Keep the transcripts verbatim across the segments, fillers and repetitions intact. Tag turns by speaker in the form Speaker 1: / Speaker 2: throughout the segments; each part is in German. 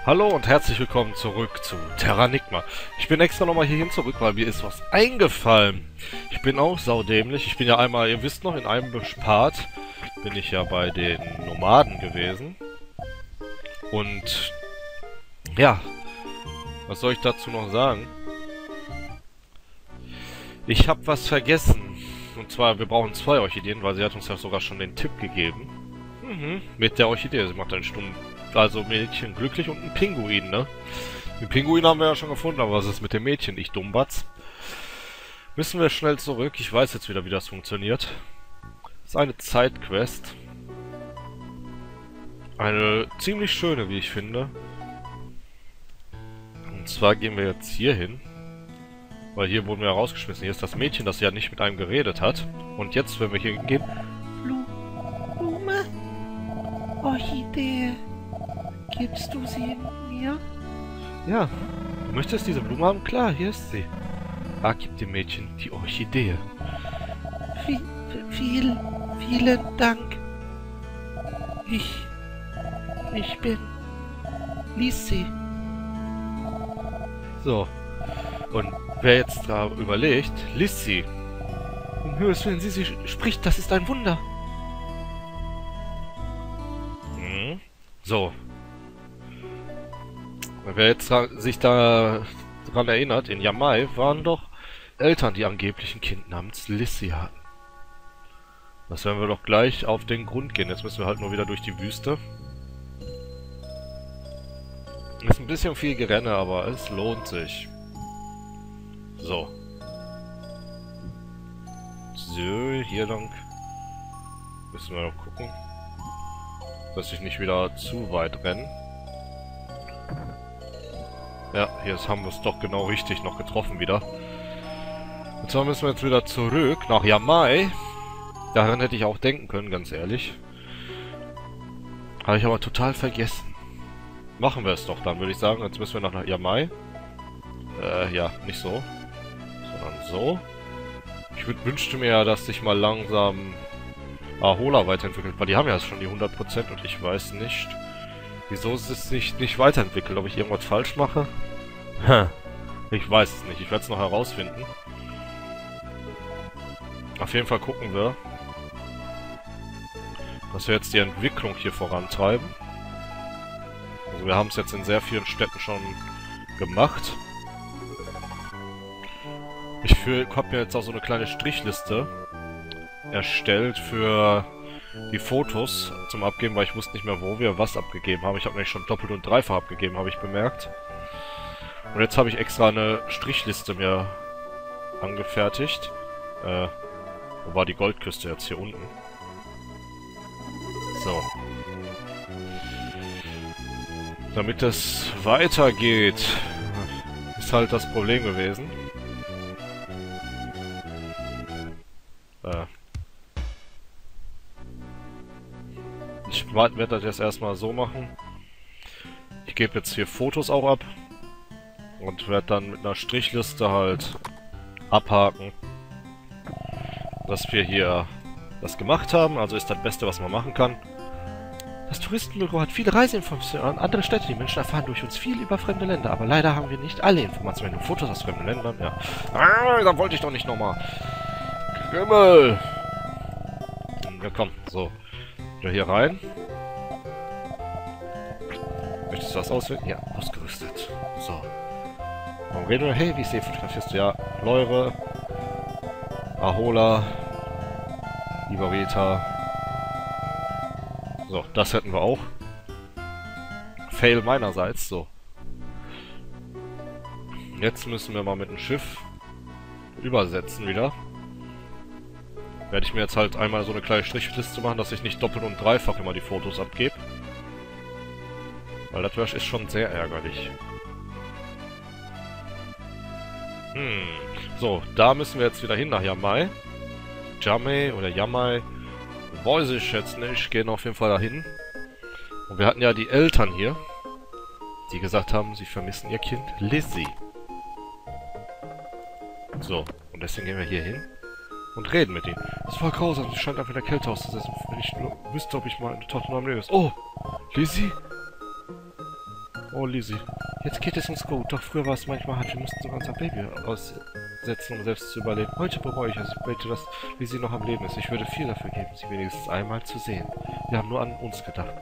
Speaker 1: Hallo und herzlich willkommen zurück zu Terranigma. Ich bin extra nochmal hierhin zurück, weil mir ist was eingefallen. Ich bin auch saudämlich. Ich bin ja einmal, ihr wisst noch, in einem Part bin ich ja bei den Nomaden gewesen. Und ja, was soll ich dazu noch sagen? Ich habe was vergessen. Und zwar, wir brauchen zwei Orchideen, weil sie hat uns ja sogar schon den Tipp gegeben. Mhm, mit der Orchidee. Sie macht einen Stunden... Also Mädchen glücklich und ein Pinguin, ne? Den Pinguin haben wir ja schon gefunden, aber was ist mit dem Mädchen? Ich Dummbatz. Müssen wir schnell zurück. Ich weiß jetzt wieder, wie das funktioniert. Das ist eine Zeitquest. Eine ziemlich schöne, wie ich finde. Und zwar gehen wir jetzt hier hin. Weil hier wurden wir ja rausgeschmissen. Hier ist das Mädchen, das ja nicht mit einem geredet hat. Und jetzt, wenn wir hier hingehen...
Speaker 2: Blume? Orchidee. Gibst du sie mir?
Speaker 1: Ja, du möchtest diese Blume haben? Klar, hier ist sie. Ah, gib dem Mädchen die Orchidee.
Speaker 2: Viel, viel, vielen Dank. Ich, ich bin Lissy.
Speaker 1: So. Und wer jetzt da überlegt, Lissy. Um Himmels Willen, sie, sie spricht, das ist ein Wunder. Hm. So. Wer jetzt sich da dran erinnert, in Yamai waren doch Eltern, die angeblich ein Kind namens Lissy hatten. Das werden wir doch gleich auf den Grund gehen. Jetzt müssen wir halt nur wieder durch die Wüste. Ist ein bisschen viel Gerenne, aber es lohnt sich. So. So, hier lang. Müssen wir noch gucken, dass ich nicht wieder zu weit renne. Ja, hier haben wir es doch genau richtig noch getroffen wieder. Und zwar müssen wir jetzt wieder zurück nach Yamai. Daran hätte ich auch denken können, ganz ehrlich. Habe ich aber total vergessen. Machen wir es doch dann, würde ich sagen. Jetzt müssen wir nach Yamai. Äh, ja, nicht so. Sondern so. Ich wünschte mir ja, dass sich mal langsam Ahola weiterentwickelt. Weil die haben ja schon die hundert Prozent und ich weiß nicht... Wieso ist es sich nicht weiterentwickelt? Ob ich irgendwas falsch mache? Hm. Ich weiß es nicht. Ich werde es noch herausfinden. Auf jeden Fall gucken wir, dass wir jetzt die Entwicklung hier vorantreiben. Also wir haben es jetzt in sehr vielen Städten schon gemacht. Ich habe mir jetzt auch so eine kleine Strichliste erstellt für... die Fotos zum Abgeben, weil ich wusste nicht mehr, wo wir was abgegeben haben. Ich habe nämlich schon doppelt und dreifach abgegeben, habe ich bemerkt. Und jetzt habe ich extra eine Strichliste mir angefertigt. Äh, wo war die Goldküste jetzt? Hier unten. So. Damit es weitergeht, ist halt das Problem gewesen. Äh. Ich werde das jetzt erstmal so machen. Ich gebe jetzt hier Fotos auch ab. Und werde dann mit einer Strichliste halt abhaken, dass wir hier das gemacht haben. Also ist das Beste, was man machen kann. Das Touristenbüro hat viele Reiseinformationen an andere Städte. Die Menschen erfahren durch uns viel über fremde Länder. Aber leider haben wir nicht alle Informationen. Nur Fotos aus fremden Ländern, ja. Ah, da wollte ich doch nicht nochmal. Krimmel! Ja, komm, so. Wieder hier rein. Möchtest du was auswählen? Ja, ausgerüstet. So. Warum reden wir? Hey, wie sehe fotografierst du? Ja, Leure, Ahola, Ibareta. So, das hätten wir auch. Fail meinerseits, so. Jetzt müssen wir mal mit dem Schiff übersetzen wieder. Werde ich mir jetzt halt einmal so eine kleine Strichliste machen, dass ich nicht doppelt und dreifach immer die Fotos abgebe. Weil das ist schon sehr ärgerlich. Hm. So, da müssen wir jetzt wieder hin nach Yamai. Jamai oder Yamai. Weiß ich jetzt nicht. Gehen auf jeden Fall dahin. Und wir hatten ja die Eltern hier, die gesagt haben, sie vermissen ihr Kind Lissy. So, und deswegen gehen wir hier hin und reden mit ihnen. Das war grausam, sie scheint einfach in der Kälte auszusetzen. Wenn ich nur wüsste, ob ich mal eine Tochter am Leben ist. Oh! Lissy? Oh, Lizzie. Jetzt geht es uns gut, doch früher war es manchmal hart. Wir mussten sogar unser Baby aussetzen, um selbst zu überleben. Heute bereue ich es. Ich bete, dass Lizzie noch am Leben ist. Ich würde viel dafür geben, sie wenigstens einmal zu sehen. Wir haben nur an uns gedacht.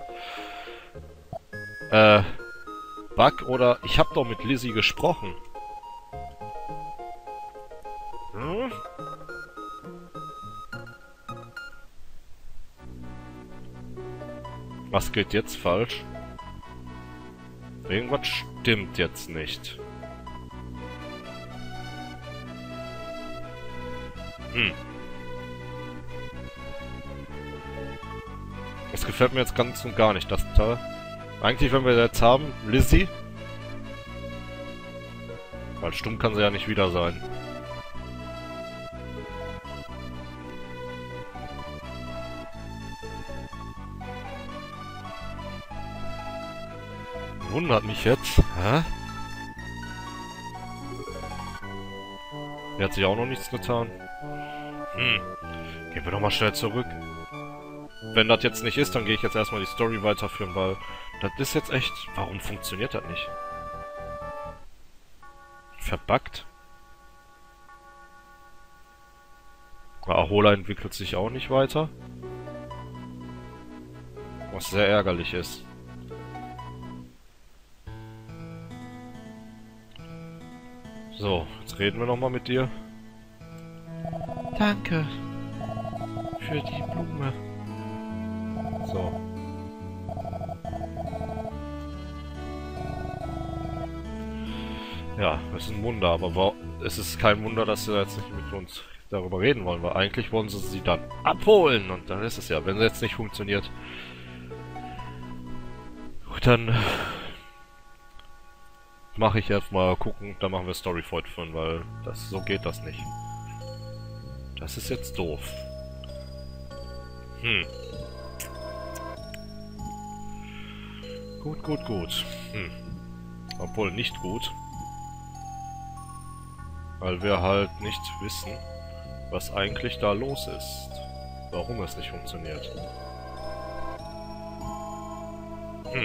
Speaker 1: Äh, Bug oder... Ich habe doch mit Lizzie gesprochen. Hm? Was geht jetzt falsch? Irgendwas stimmt jetzt nicht. Hm. Das gefällt mir jetzt ganz und gar nicht. Das da. Eigentlich, wenn wir jetzt haben, Lizzie. Weil stumm kann sie ja nicht wieder sein. Wundert mich jetzt. Hä? Der hat sich auch noch nichts getan. Hm. Gehen wir doch mal schnell zurück. Wenn das jetzt nicht ist, dann gehe ich jetzt erstmal die Story weiterführen, weil das ist jetzt echt... Warum funktioniert das nicht? Verbuggt? Ahola entwickelt sich auch nicht weiter. Was sehr ärgerlich ist. So, jetzt reden wir nochmal mit dir.
Speaker 2: Danke für die Blume.
Speaker 1: So. Ja, das ist ein Wunder, aber es ist kein Wunder, dass sie jetzt nicht mit uns darüber reden wollen, weil eigentlich wollen sie sie dann abholen und dann ist es ja, wenn es jetzt nicht funktioniert. Gut, dann mache ich erstmal gucken, dann machen wir Story fortführen, weil das so geht das nicht. Das ist jetzt doof. Hm. Gut, gut, gut. Hm. Obwohl nicht gut. Weil wir halt nicht wissen, was eigentlich da los ist. Warum es nicht funktioniert. Hm.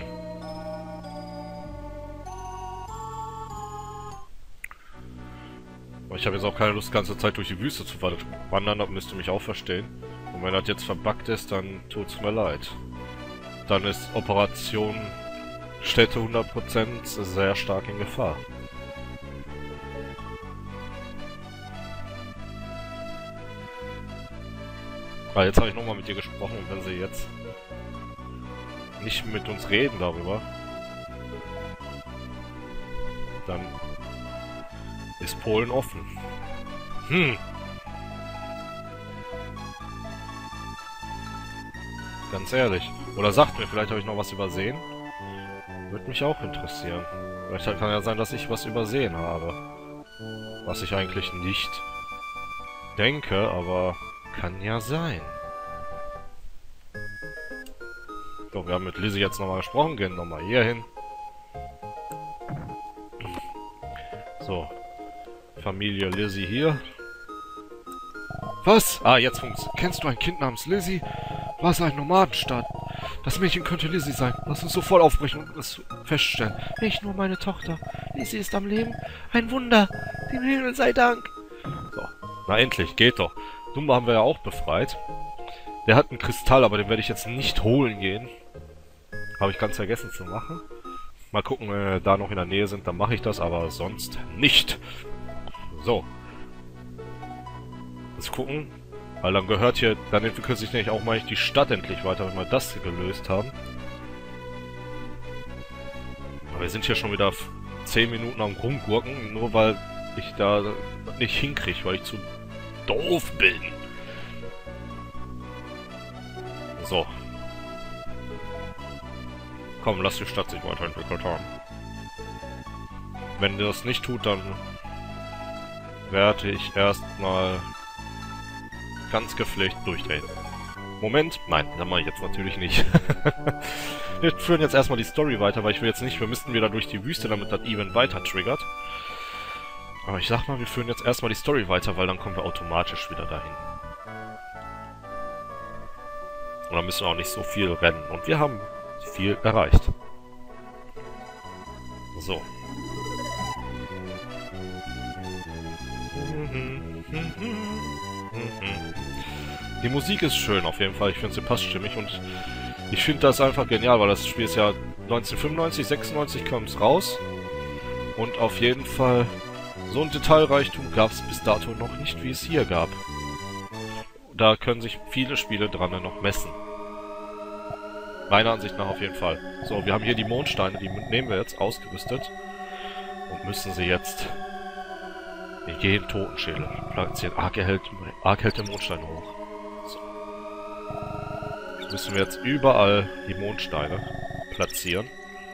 Speaker 1: Ich habe jetzt auch keine Lust, die ganze Zeit durch die Wüste zu wandern, das müsst ihr mich auch verstehen. Und wenn das jetzt verbuggt ist, dann tut's mir leid. Dann ist Operation Städte hundert Prozent sehr stark in Gefahr. Ah, jetzt habe ich nochmal mit dir gesprochen und wenn sie jetzt nicht mit uns reden darüber, dann ist Polen offen. Hm. Ganz ehrlich. Oder sagt mir, vielleicht habe ich noch was übersehen. Würde mich auch interessieren. Vielleicht kann ja sein, dass ich was übersehen habe. Was ich eigentlich nicht denke, aber kann ja sein. So, wir haben mit Lizzie jetzt nochmal gesprochen. Gehen nochmal hier hin. So. Familie Lizzie hier. Was? Ah, jetzt funkt's. Kennst du ein Kind namens Lizzie? War es ein Nomadenstaat? Das Mädchen könnte Lizzie sein. Lass uns sofort aufbrechen und es feststellen.
Speaker 2: Nicht nur meine Tochter. Lizzie ist am Leben. Ein Wunder. Dem Himmel sei Dank.
Speaker 1: So. Na endlich, geht doch. Dumba haben wir ja auch befreit. Der hat einen Kristall, aber den werde ich jetzt nicht holen gehen. Habe ich ganz vergessen zu machen. Mal gucken, wenn wir da noch in der Nähe sind, dann mache ich das, aber sonst nicht. So. Jetzt gucken. Weil dann gehört hier, dann entwickelt sich nämlich auch mal die Stadt endlich weiter, wenn wir das hier gelöst haben. Aber wir sind hier schon wieder zehn Minuten am Rumgurken, nur weil ich da nicht hinkriege, weil ich zu doof bin. So. Komm, lass die Stadt sich weiterentwickelt haben. Wenn das nicht tut, dann werde ich erstmal ganz gepflegt durchdrehen. Moment, nein, das mache ich jetzt natürlich nicht. Wir führen jetzt erstmal die Story weiter, weil ich will jetzt nicht, wir müssten wieder durch die Wüste, damit das Event weiter triggert. Aber ich sag mal, wir führen jetzt erstmal die Story weiter, weil dann kommen wir automatisch wieder dahin. Und dann müssen wir auch nicht so viel rennen. Und wir haben viel erreicht. So. Die Musik ist schön auf jeden Fall. Ich finde, sie passt stimmig und ich finde das einfach genial, weil das Spiel ist ja neunzehnhundertfünfundneunzig, sechsundneunzig kam es raus. Und auf jeden Fall so ein Detailreichtum gab es bis dato noch nicht, wie es hier gab. Da können sich viele Spiele dran noch messen. Meiner Ansicht nach auf jeden Fall. So, wir haben hier die Mondsteine, die nehmen wir jetzt ausgerüstet. Und müssen sie jetzt in jeden Totenschädel platzieren. Ark hält, Ark hält den Mondstein hoch. So. Jetzt müssen wir jetzt überall die Mondsteine platzieren.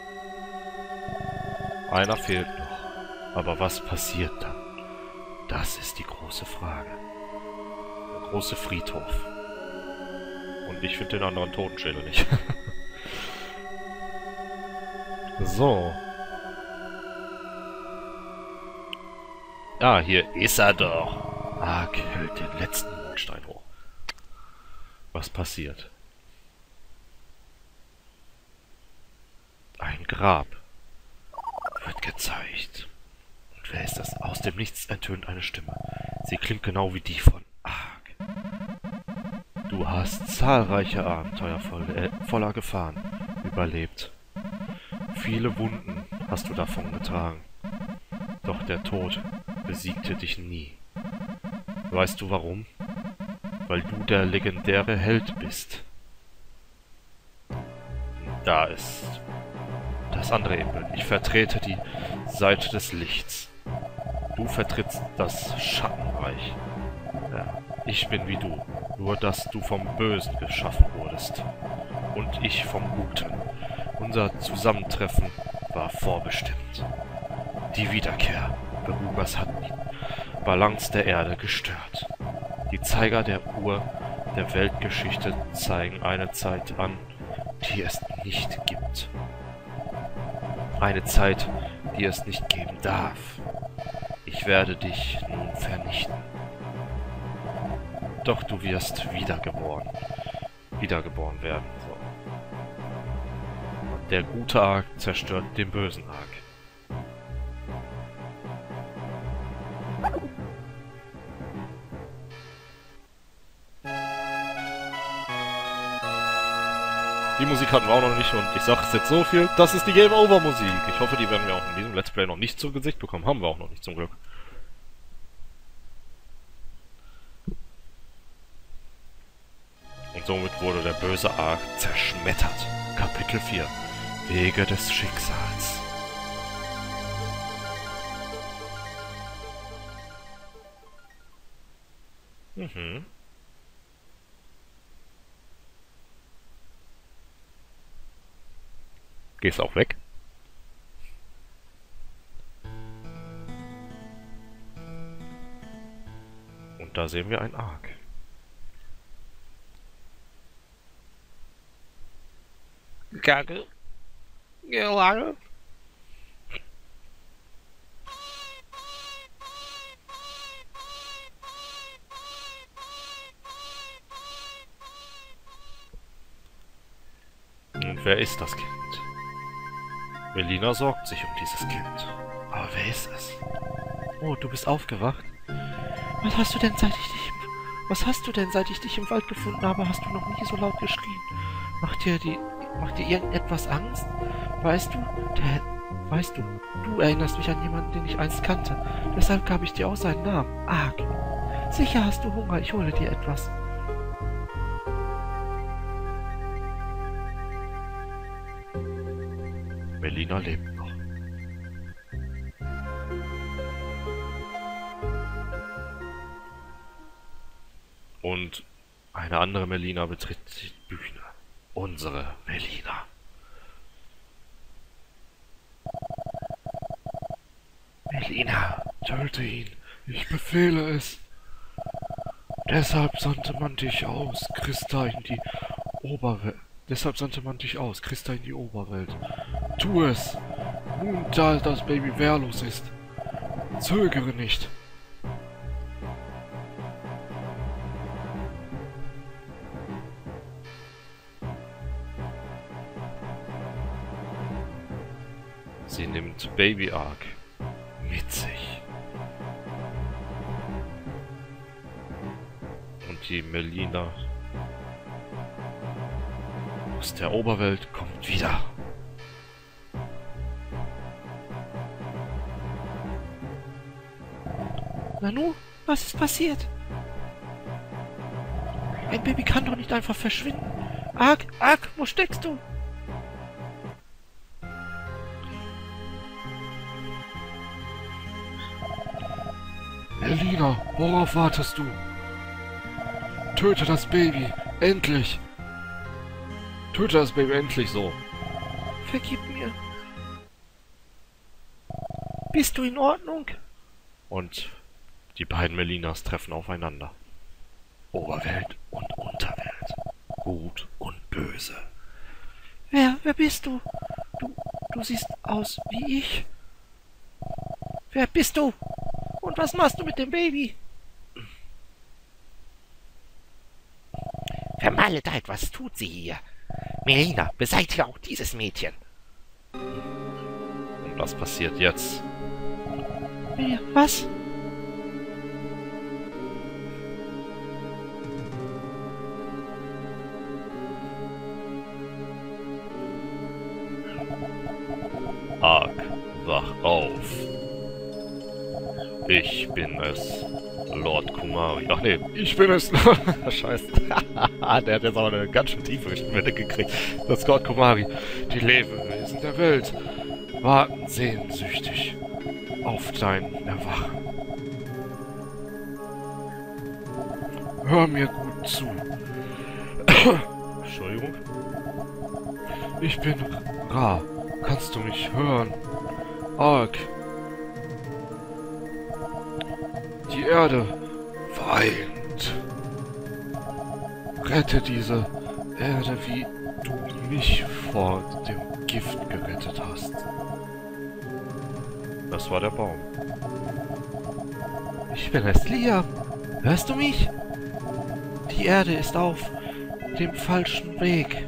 Speaker 1: Einer fehlt noch. Aber was passiert dann? Das ist die große Frage. Der große Friedhof. Und ich finde den anderen Totenschädel nicht. So. Ah, hier ist er doch. Ark hält den letzten Mondstein hoch. Was passiert? Ein Grab wird gezeigt. Und wer ist das? Aus dem Nichts ertönt eine Stimme. Sie klingt genau wie die von Ark. Du hast zahlreiche Abenteuer voll, äh, voller Gefahren überlebt. Viele Wunden hast du davon getragen. Doch der Tod besiegte dich nie. Weißt du warum? Weil du der legendäre Held bist. Da ist das andere Ebenbild. Ich vertrete die Seite des Lichts. Du vertrittst das Schattenreich. Ja, ich bin wie du, nur dass du vom Bösen geschaffen wurdest. Und ich vom Guten. Unser Zusammentreffen war vorbestimmt. Die Wiederkehr Berubers hat die Balance der Erde gestört. Die Zeiger der Uhr der Weltgeschichte zeigen eine Zeit an, die es nicht gibt. Eine Zeit, die es nicht geben darf. Ich werde dich nun vernichten. Doch du wirst wiedergeboren. Wiedergeboren werden. So. Und der gute Ark zerstört den bösen Ark. Die Musik hatten wir auch noch nicht und ich sage es jetzt so viel, das ist die Game Over Musik. Ich hoffe, die werden wir auch in diesem Let's Play noch nicht zu Gesicht bekommen. Haben wir auch noch nicht, zum Glück. Und somit wurde der böse Ark zerschmettert. Kapitel vier. Wege des Schicksals. Mhm. Gehst auch weg? Und da sehen wir ein Ark.
Speaker 2: Kacke. Gelange.
Speaker 1: Und wer ist das Kind? Melina sorgt sich um dieses Kind. Aber wer ist es?
Speaker 2: Oh, du bist aufgewacht. Was hast du denn, seit ich dich im, Was hast du denn, seit ich dich im Wald gefunden habe, hast du noch nie so laut geschrien? Macht dir die, macht dir irgendetwas Angst? Weißt du, der, weißt du, du erinnerst mich an jemanden, den ich einst kannte. Deshalb gab ich dir auch seinen Namen. Ark. Sicher hast du Hunger, ich hole dir etwas.
Speaker 1: Melina lebt noch. Und eine andere Melina betritt die Bühne. Unsere Melina.
Speaker 2: Melina, töte ihn. Ich befehle es. Deshalb sandte man dich aus, Christa in die Oberwelt. Deshalb sandte man dich aus, Christa in die Oberwelt. Tu es! Nun, da das Baby wehrlos ist. Zögere nicht.
Speaker 1: Sie nimmt Baby Ark mit sich. Und die Melina aus der Oberwelt kommt wieder.
Speaker 2: Nanu, was ist passiert? Ein Baby kann doch nicht einfach verschwinden. Ark, Ark, wo steckst du?
Speaker 1: Melina, worauf wartest du? Töte das Baby, endlich! Töte das Baby endlich so!
Speaker 2: Vergib mir. Bist du in Ordnung?
Speaker 1: Und die beiden Melinas treffen aufeinander. Oberwelt und Unterwelt. Gut und böse.
Speaker 2: Wer, wer bist du? Du, du siehst aus wie ich. Wer bist du? Und was machst du mit dem Baby?
Speaker 3: Vermaledeit, was tut sie hier? Melina, beseitige auch dieses Mädchen.
Speaker 1: Und was passiert jetzt?
Speaker 2: Wer, was?
Speaker 1: Ark, wach auf. Ich bin es, Lord Kumari. Ach nee, ich bin es. Scheiße. Der hat jetzt aber eine ganz schön tiefe Stimme gekriegt. Das ist Lord Kumari. Die Lebewesen der Welt warten sehnsüchtig auf dein Erwachen. Hör mir gut zu. Entschuldigung. Ich bin Ra. Kannst du mich hören? Ark. Die Erde weint. Rette diese Erde, wie du mich vor dem Gift gerettet hast. Das war der Baum.
Speaker 2: Ich bin es, Liam. Hörst du mich? Die Erde ist auf dem falschen Weg.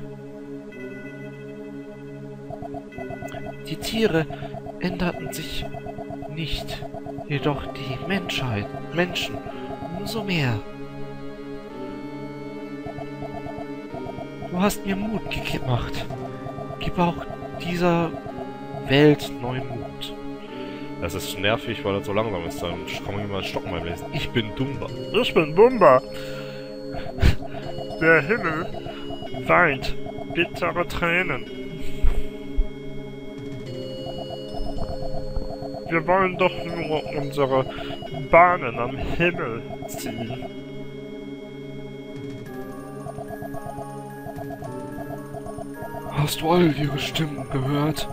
Speaker 2: Die Tiere änderten sich nicht, jedoch die Menschheit, Menschen umso mehr. Du hast mir Mut gemacht. Gib auch dieser Welt neuen Mut.
Speaker 1: Das ist nervig, weil das so langsam ist. Dann komme ich mal stocken beim Lesen. Ich bin Dumba.
Speaker 4: Ich bin Dumba. Der Himmel weint bittere Tränen. Wir wollen doch nur unsere Bahnen am Himmel ziehen.
Speaker 1: Hast du all ihre Stimmen gehört?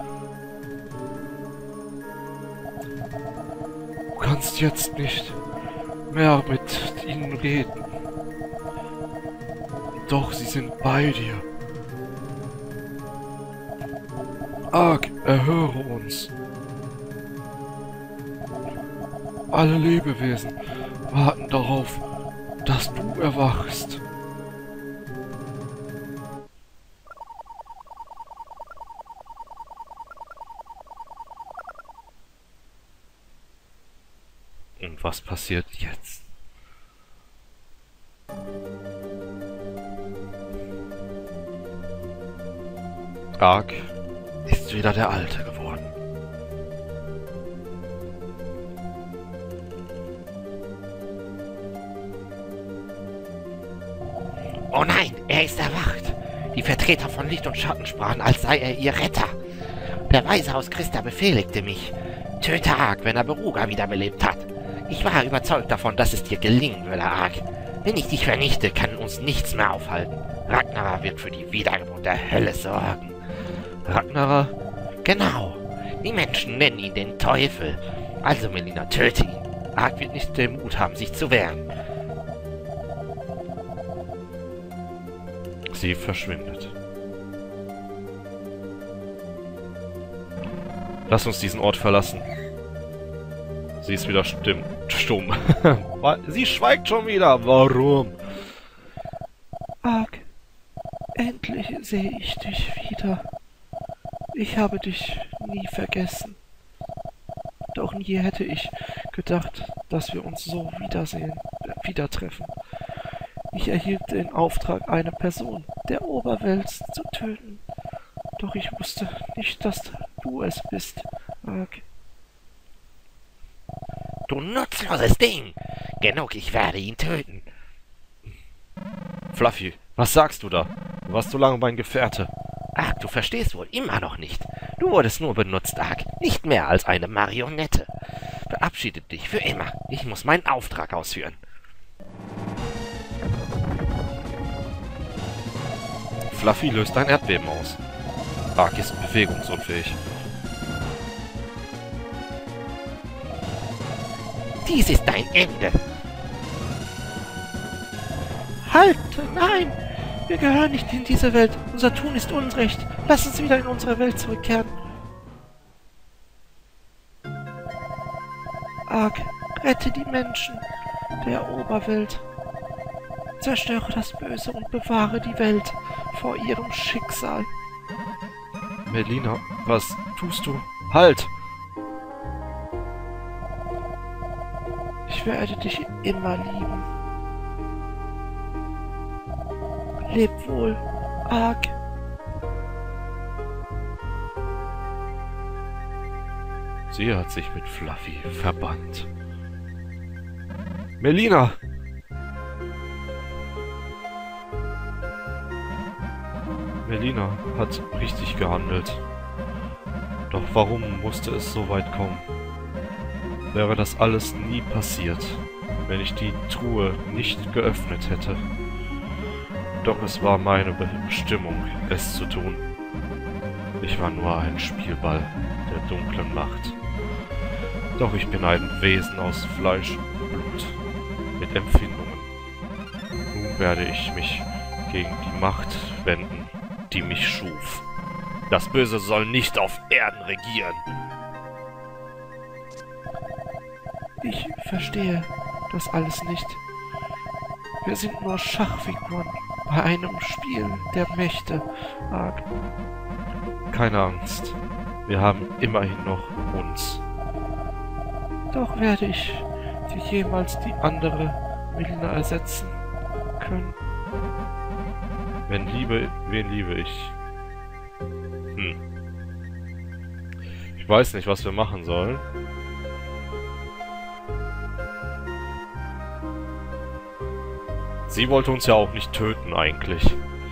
Speaker 1: Du kannst jetzt nicht mehr mit ihnen reden. Doch sie sind bei dir. Ark, erhöre uns. Alle Lebewesen warten darauf, dass du erwachst. Und was passiert jetzt? Ark ist wieder der Alte geworden.
Speaker 3: Oh nein, er ist erwacht. Die Vertreter von Licht und Schatten sprachen, als sei er ihr Retter. Der Weise aus Christa befehligte mich. Töte Ark, wenn er Beruga wiederbelebt hat. Ich war überzeugt davon, dass es dir gelingen würde, Ark. Wenn ich dich vernichte, kann uns nichts mehr aufhalten. Ragnarar wird für die Wiedergeburt der Hölle sorgen.
Speaker 2: Ragnarar?
Speaker 3: Genau. Die Menschen nennen ihn den Teufel. Also, Melina, töte ihn. Ark wird nicht den Mut haben, sich zu wehren.
Speaker 1: Sie verschwindet. Lass uns diesen Ort verlassen. Sie ist wieder stimm, stumm. Sie schweigt schon wieder. Warum?
Speaker 2: Ark, endlich sehe ich dich wieder. Ich habe dich nie vergessen. Doch nie hätte ich gedacht, dass wir uns so wiedersehen, äh, wieder treffen. Ich erhielt den Auftrag, eine Person der Oberwelt zu töten. Doch ich wusste nicht, dass du es bist, Ark.
Speaker 3: Du nutzloses Ding! Genug, ich werde ihn töten.
Speaker 1: Fluffy, was sagst du da? Du warst so lange mein Gefährte.
Speaker 3: Ark, du verstehst wohl immer noch nicht. Du wurdest nur benutzt, Ark, nicht mehr als eine Marionette. Verabschiede dich für immer. Ich muss meinen Auftrag ausführen.
Speaker 1: Fluffy löst ein Erdbeben aus. Ark ist bewegungsunfähig.
Speaker 3: Dies ist dein Ende.
Speaker 2: Halt! Nein! Wir gehören nicht in diese Welt. Unser Tun ist Unrecht. Lass uns wieder in unsere Welt zurückkehren. Ark, rette die Menschen der Oberwelt. Zerstöre das Böse und bewahre die Welt vor ihrem Schicksal.
Speaker 1: Melina, was tust du? Halt!
Speaker 2: Ich werde dich immer lieben. Leb wohl, Ark.
Speaker 1: Sie hat sich mit Fluffy verbannt. Melina! Melina hat richtig gehandelt. Doch warum musste es so weit kommen? Wäre das alles nie passiert, wenn ich die Truhe nicht geöffnet hätte. Doch es war meine Bestimmung, es zu tun. Ich war nur ein Spielball der dunklen Macht. Doch ich bin ein Wesen aus Fleisch und Blut, mit Empfindungen. Nun werde ich mich gegen die Macht wenden, die mich schuf. Das Böse soll nicht auf Erden regieren.
Speaker 2: Ich verstehe das alles nicht. Wir sind nur Schachfiguren bei einem Spiel der Mächte, Ark.
Speaker 1: Keine Angst. Wir haben immerhin noch uns.
Speaker 2: Doch werde ich dir jemals die andere Melina ersetzen können.
Speaker 1: Wenn Liebe, wen liebe ich? Hm. Ich weiß nicht, was wir machen sollen. Sie wollte uns ja auch nicht töten, eigentlich.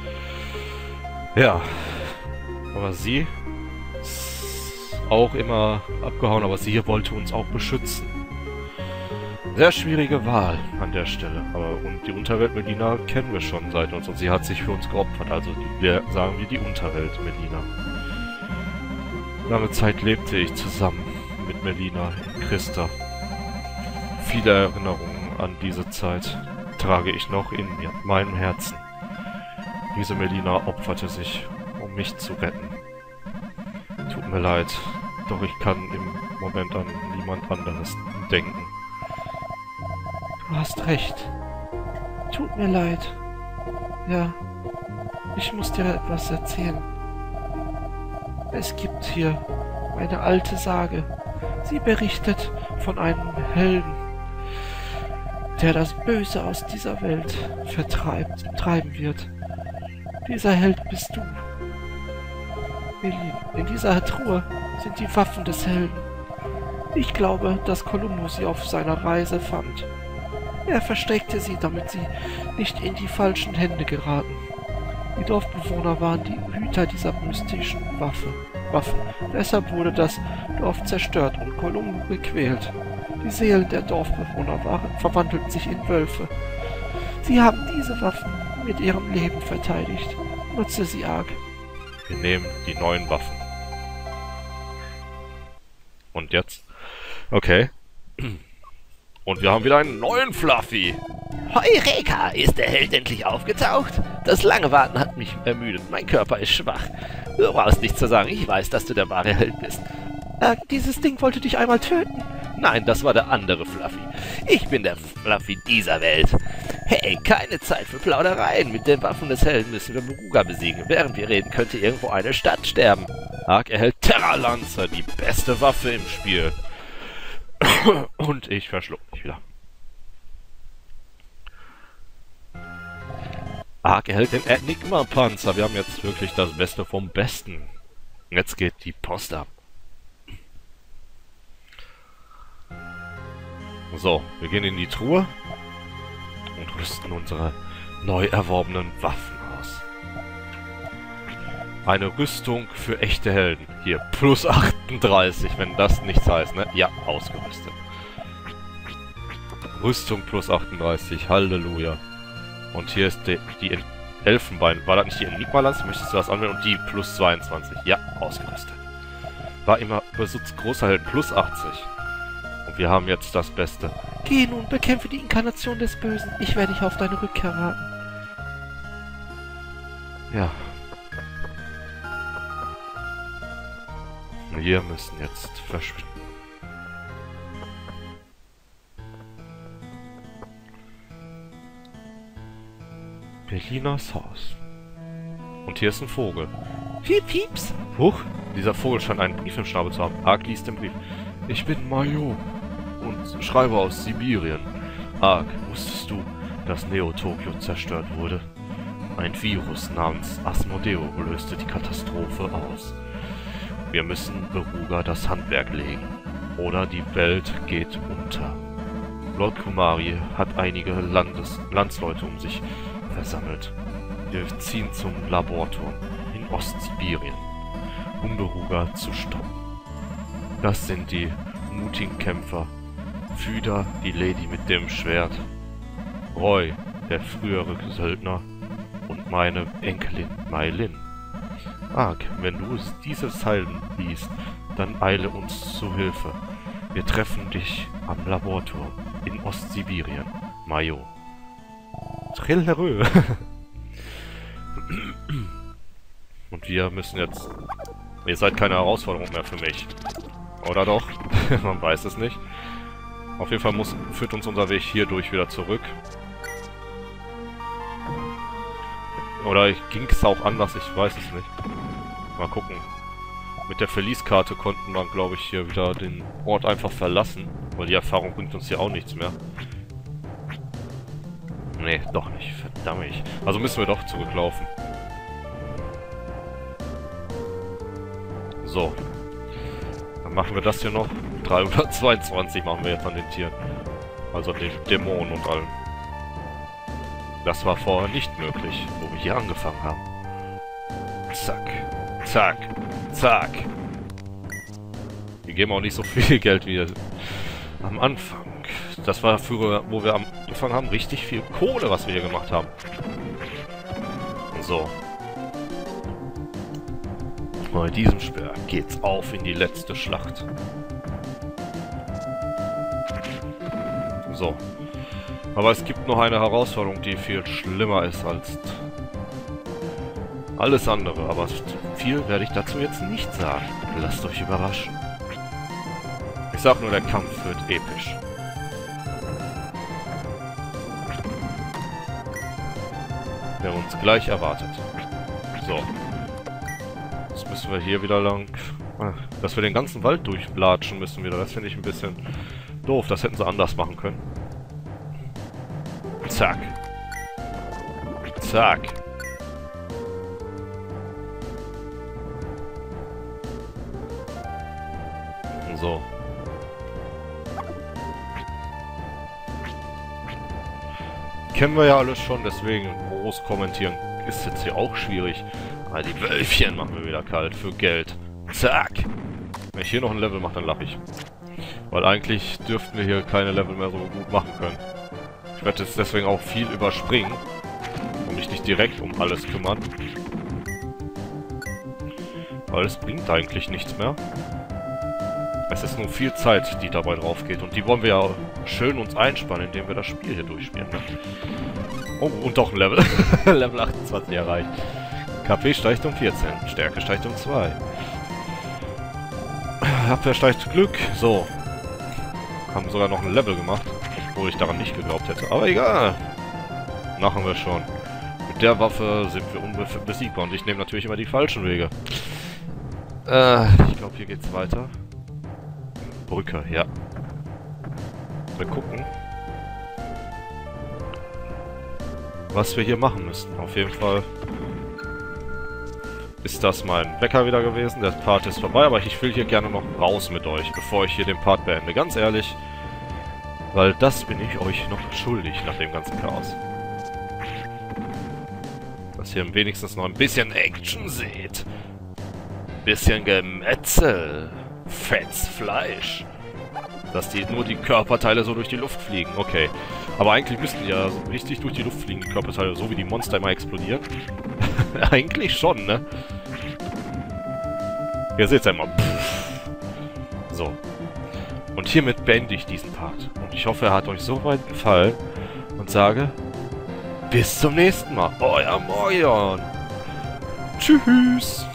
Speaker 1: Ja. Aber sie ist auch immer abgehauen, aber sie wollte uns auch beschützen. Sehr schwierige Wahl an der Stelle. Aber und die Unterwelt Melina kennen wir schon seit uns und sie hat sich für uns geopfert. Also die, wir sagen wir die Unterwelt Melina. Lange Zeit lebte ich zusammen mit Melina in Christa. Viele Erinnerungen an diese Zeit trage ich noch in mir, meinem Herzen. Diese Melina opferte sich, um mich zu retten. Tut mir leid, doch ich kann im Moment an niemand anderes denken.
Speaker 2: Du hast recht. Tut mir leid. Ja, ich muss dir etwas erzählen. Es gibt hier eine alte Sage. Sie berichtet von einem Helden, der das Böse aus dieser Welt vertreibt, treiben wird. Dieser Held bist du. Melina, in dieser Truhe sind die Waffen des Helden. Ich glaube, dass Columbus sie auf seiner Reise fand. Er versteckte sie, damit sie nicht in die falschen Hände geraten. Die Dorfbewohner waren die Hüter dieser mystischen Waffe, Waffen. Deshalb wurde das Dorf zerstört und Columbus gequält. Die Seelen der Dorfbewohner waren, verwandelten sich in Wölfe. Sie haben diese Waffen mit ihrem Leben verteidigt. Nutze sie, Ark.
Speaker 1: Wir nehmen die neuen Waffen. Und jetzt? Okay. Und wir haben wieder einen neuen Fluffy.
Speaker 3: Heureka! Ist der Held endlich aufgetaucht? Das lange Warten hat mich ermüdet. Mein Körper ist schwach. Du brauchst nichts zu sagen. Ich weiß, dass du der wahre Held bist.
Speaker 2: Ark, dieses Ding wollte dich einmal töten.
Speaker 3: Nein, das war der andere Fluffy. Ich bin der Fluffy dieser Welt. Hey, keine Zeit für Plaudereien. Mit den Waffen des Helden müssen wir Beruga besiegen. Während wir reden, könnte irgendwo eine Stadt sterben.
Speaker 1: Ark erhält Terra Lancer, die beste Waffe im Spiel. Und ich verschluck mich wieder. Ark erhält den Enigma-Panzer. Wir haben jetzt wirklich das Beste vom Besten. Jetzt geht die Post ab. So, wir gehen in die Truhe und rüsten unsere neu erworbenen Waffen aus. Eine Rüstung für echte Helden. Hier, plus achtunddreißig, wenn das nichts heißt, ne? Ja, ausgerüstet. Rüstung plus achtunddreißig, Halleluja. Und hier ist die, die Elfenbein. War das nicht die Enigma-Lanze? Möchtest du das anwenden? Und die plus zweiundzwanzig. Ja, ausgerüstet. War immer Besitz großer Helden plus achtzig. Und wir haben jetzt das Beste.
Speaker 2: Geh nun, bekämpfe die Inkarnation des Bösen. Ich werde dich auf deine Rückkehr warten.
Speaker 1: Ja. Wir müssen jetzt verschwinden. Belinas Haus. Und hier ist ein Vogel.
Speaker 2: Piep, pieps.
Speaker 1: Huch, dieser Vogel scheint einen Brief im Schnabel zu haben. Ark liest den Brief. Ich bin Mayo und schreibe aus Sibirien. Ark, wusstest du, dass Neo-Tokio zerstört wurde? Ein Virus namens Asmodeo löste die Katastrophe aus. Wir müssen Beruga das Handwerk legen, oder die Welt geht unter. Lord Kumari hat einige Landes Landsleute um sich versammelt. Wir ziehen zum Laborturm in Ostsibirien, um Beruga zu stoppen. Das sind die mutigen Kämpfer. Füda, die Lady mit dem Schwert. Roy, der frühere Söldner. Und meine Enkelin Mailin. Ark, wenn du diese Zeilen liest, dann eile uns zu Hilfe. Wir treffen dich am Laborturm in Ostsibirien. Mayo. Trillerö. Und wir müssen jetzt... Ihr seid keine Herausforderung mehr für mich. Oder doch? Man weiß es nicht. Auf jeden Fall muss, führt uns unser Weg hierdurch wieder zurück. Oder ging es auch anders? Ich weiß es nicht. Mal gucken. Mit der Verlieskarte konnten wir, glaube ich, hier wieder den Ort einfach verlassen. Weil die Erfahrung bringt uns hier auch nichts mehr. Nee, doch nicht. Verdammt. Also müssen wir doch zurücklaufen. So. Dann machen wir das hier noch. dreihundertzweiundzwanzig machen wir jetzt an den Tieren. Also an den Dämonen und allem. Das war vorher nicht möglich, wo wir hier angefangen haben. Zack. Zack. Zack. Wir geben auch nicht so viel Geld wie am Anfang. Das war früher, wo wir am Anfang haben, richtig viel Kohle, was wir hier gemacht haben. So. Bei diesem Speer geht's auf in die letzte Schlacht. So. Aber es gibt noch eine Herausforderung, die viel schlimmer ist als alles andere. Aber viel werde ich dazu jetzt nicht sagen. Lasst euch überraschen. Ich sag nur, der Kampf wird episch. Der uns gleich erwartet. So. Jetzt müssen wir hier wieder lang. Dass wir den ganzen Wald durchlatschen müssen wieder. Das finde ich ein bisschen doof. Das hätten sie anders machen können. Zack. Zack. So. Kennen wir ja alles schon, deswegen groß kommentieren ist jetzt hier auch schwierig. Aber die Wölfchen machen wir wieder kalt für Geld. Zack. Wenn ich hier noch ein Level mache, dann lache ich. Weil eigentlich dürften wir hier keine Level mehr so gut machen können. Ich werde jetzt deswegen auch viel überspringen und mich nicht direkt um alles kümmern. Weil es bringt eigentlich nichts mehr. Es ist nur viel Zeit, die dabei drauf geht. Und die wollen wir ja schön uns einspannen, indem wir das Spiel hier durchspielen. Ne? Oh, und doch ein Level. Level achtundzwanzig erreicht. K P steigt um vierzehn. Stärke steigt um zwei. Abwehr steigt Glück. So. Haben sogar noch ein Level gemacht. Obwohl ich daran nicht geglaubt hätte. Aber egal. Machen wir schon. Mit der Waffe sind wir unbesiegbar. Und ich nehme natürlich immer die falschen Wege. Äh, ich glaube, hier geht's weiter. Brücke, ja. erstmal gucken, was wir hier machen müssen. Auf jeden Fall ist das mein Wecker wieder gewesen. Der Part ist vorbei, aber ich will hier gerne noch raus mit euch, bevor ich hier den Part beende. Ganz ehrlich, weil das bin ich euch noch schuldig nach dem ganzen Chaos. Dass ihr wenigstens noch ein bisschen Action seht. Bisschen Gemetzel. Fettes Fleisch. Dass die nur die Körperteile so durch die Luft fliegen. Okay. Aber eigentlich müssten die ja so richtig durch die Luft fliegen, die Körperteile, so wie die Monster immer explodieren. Eigentlich schon, ne? Ihr seht's einmal. So. Und hiermit beende ich diesen Part. Und ich hoffe, er hat euch soweit gefallen. Und sage, bis zum nächsten Mal. Euer Morion. Tschüss.